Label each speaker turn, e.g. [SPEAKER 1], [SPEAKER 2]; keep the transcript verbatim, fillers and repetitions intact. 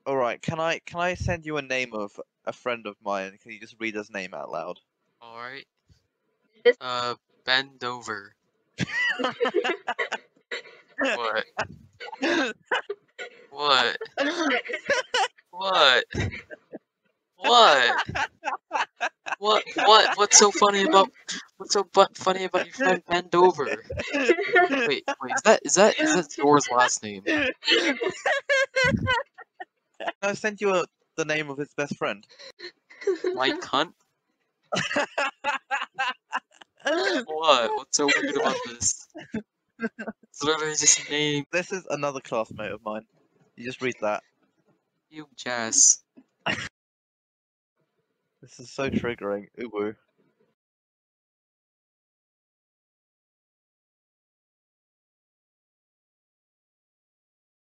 [SPEAKER 1] All right. Can I can I send you a name of a friend of mine? Can you just read his name out loud?
[SPEAKER 2] Alright.
[SPEAKER 3] This-
[SPEAKER 2] Uh, bend over. What? What? What? What? What? What? What's so funny about? What's so bu funny about your friend bend over? Wait, wait. Is that is that is that yours last name?
[SPEAKER 1] I sent you a, the name of his best friend.
[SPEAKER 2] Mike Hunt? What? What's so weird about this? It's literally just a name.
[SPEAKER 1] This is another classmate of mine. You just read that.
[SPEAKER 2] You Jess.
[SPEAKER 1] This is so triggering. Uwu.